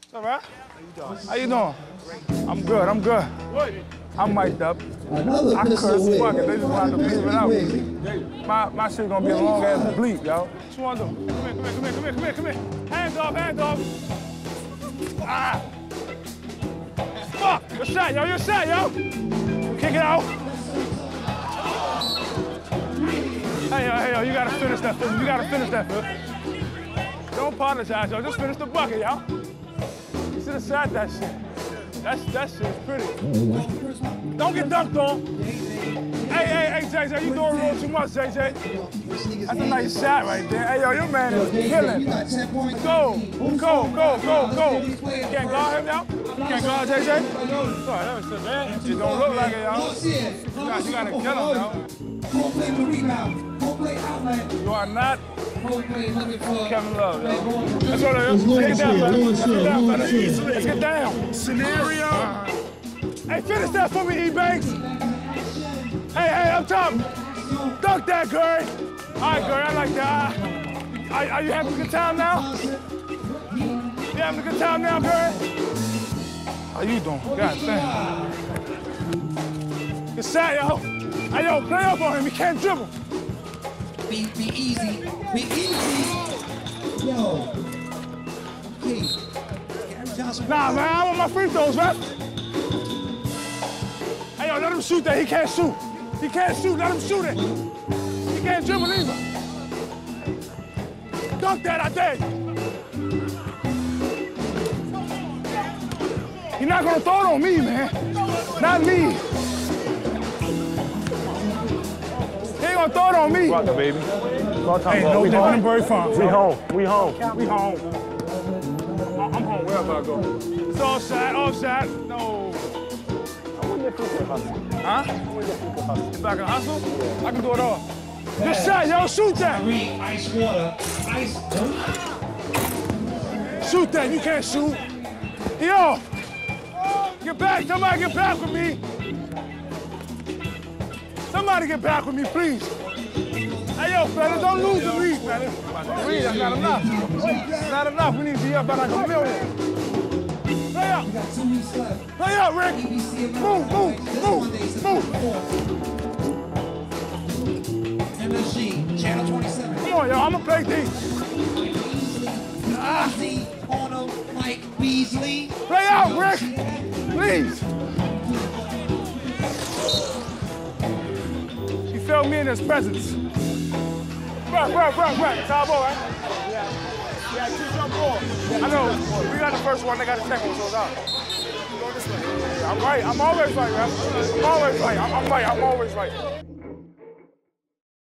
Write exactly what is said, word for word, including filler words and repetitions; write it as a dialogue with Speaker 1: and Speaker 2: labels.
Speaker 1: All right. How you doing? I'm good, I'm good. I'm mic'd up.
Speaker 2: Another
Speaker 1: I curse,
Speaker 2: pistol
Speaker 1: fuck it, they
Speaker 2: whip.
Speaker 1: just wanted to bleep it out. My, my shit gonna be a long ass bleep, yo. What you wanna do? Come here, come here, come here, come here, come here, come here. Hands off, hands off. Ah. Fuck, your shot, yo, your shot, yo. Kick it out. Hey, yo, hey, yo, you gotta finish that, Phil. You gotta finish that, Phil. Don't apologize, yo. Just finish the bucket, yo. You should have shot that shit. That's, that shit's pretty. Don't get dunked on. Hey, hey, hey, J J, you doing a little too much, J J. That's a nice shot right there. Hey, yo, your man is killing. Go, go, go, go, go. You can't guard him, yo? You can't guard J J? Sorry, that was so bad. It don't look like it, yo. You gotta, you gotta kill him, yo.
Speaker 2: Go play the rebound. Go play outlet.
Speaker 1: You are not Kevin Love, yo. Let's go there.
Speaker 2: Let's
Speaker 1: get down,
Speaker 2: Lewis
Speaker 1: Let's get down,
Speaker 2: Lewis
Speaker 1: Let's Let's get down. Scenario. Hey, finish that for me, E-Banks. Hey, hey, up top. Dunk that, Gary. All right, Gary, I like that. Are, are you having a good time now? You having a good time now, Gary? How you doing? God damn. Good shot, yo. Hey, yo, play up on him. He can't dribble.
Speaker 2: Be, be easy. Be easy. Yo. Hey.
Speaker 1: Nah, man, I want my free throws, man. Hey, yo, let him shoot that. He can't shoot. He can't shoot. Let him shoot it. He can't dribble either. Dunk that, I think. You're not gonna throw it on me, man. Not me. He ain't gonna throw it on me.
Speaker 3: Rucker, baby.
Speaker 1: Hey, no Gunnin Farms.
Speaker 3: We home. We home.
Speaker 1: We home. I'm home wherever I go. It's all shot, all shot. No. Huh? If I can hustle, I can do it all. Good shot, yo, shoot that.
Speaker 2: Ice water. Ice.
Speaker 1: Shoot that, you can't shoot. Yo, get back, somebody get back with me. Somebody get back with me, please. Hey, yo, fella, don't lose the lead, fella. The lead, that's not enough. It's not enough, we need to be up by like a million. Play up. Play up, Rick. Move, move, move, move.
Speaker 2: M S G, Channel twenty-seven.
Speaker 1: Come on, yo, I'm gonna play D.
Speaker 2: Ah. On Mike Beasley.
Speaker 1: Play out, Rick. Please. He felt me in his presence. Right, right, right, right. Top ball, right? Yeah. Yeah, two jump ball. I know. We got the first one, they got the second one, so it's out. Go this way. I'm right. I'm always right, man. I'm always right. I'm, I'm right. I'm always right.